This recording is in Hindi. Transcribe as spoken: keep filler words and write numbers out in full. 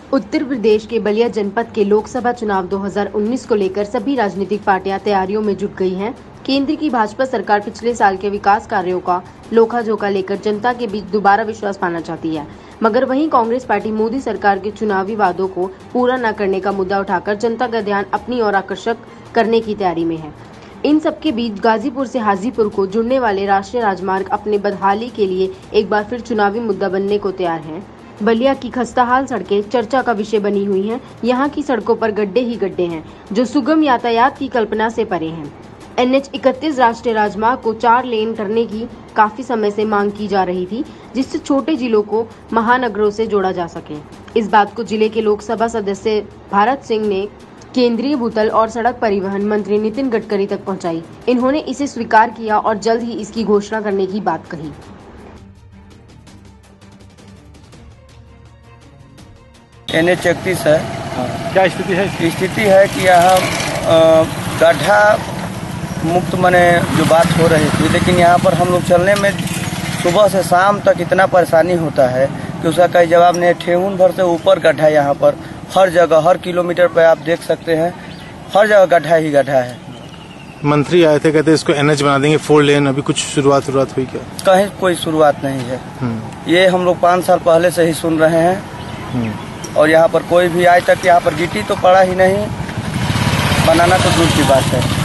उत्तर प्रदेश के बलिया जनपद के लोकसभा चुनाव दो हज़ार उन्नीस को लेकर सभी राजनीतिक पार्टियां तैयारियों में जुट गई हैं। केंद्र की भाजपा सरकार पिछले साल के विकास कार्यों का लोखा झोंका लेकर जनता के बीच दोबारा विश्वास पाना चाहती है, मगर वहीं कांग्रेस पार्टी मोदी सरकार के चुनावी वादों को पूरा न करने का मुद्दा उठाकर जनता का ध्यान अपनी ओर आकर्षक करने की तैयारी में है। इन सबके बीच गाजीपुर से हाजीपुर को जुड़ने वाले राष्ट्रीय राजमार्ग अपने बदहाली के लिए एक बार फिर चुनावी मुद्दा बनने को तैयार है। बलिया की खस्ताहाल सड़कें चर्चा का विषय बनी हुई हैं। यहाँ की सड़कों पर गड्ढे ही गड्ढे हैं, जो सुगम यातायात की कल्पना से परे हैं। एन एच इकतीस राष्ट्रीय राजमार्ग को चार लेन करने की काफी समय से मांग की जा रही थी, जिससे छोटे जिलों को महानगरों से जोड़ा जा सके। इस बात को जिले के लोकसभा सदस्य भारत सिंह ने केंद्रीय भूतल और सड़क परिवहन मंत्री नितिन गडकरी तक पहुंचाई। इन्होंने इसे स्वीकार किया और जल्द ही इसकी घोषणा करने की बात कही। एन एच इकतीस है। हाँ। क्या स्थिति है? स्थिति है कि यहाँ गड्ढा मुक्त मने जो बात हो रही थी, लेकिन यहाँ पर हम लोग चलने में सुबह से शाम तक इतना परेशानी होता है कि उसका कोई जवाब नहीं। ठेहुन भर से ऊपर गड्ढा, यहाँ पर हर जगह हर किलोमीटर पर आप देख सकते हैं, हर जगह गड्ढा ही गड्ढा है। मंत्री आए थे, कहते इसको एन एच बना देंगे, फोर लेन। अभी कुछ शुरुआत शुरुआत हुई क्या? कहीं कोई शुरुआत नहीं है। ये हम लोग पाँच साल पहले से ही सुन रहे हैं और यहाँ पर कोई भी आज तक यहाँ पर गिट्टी तो पड़ा ही नहीं, बनाना तो दूर की बात है।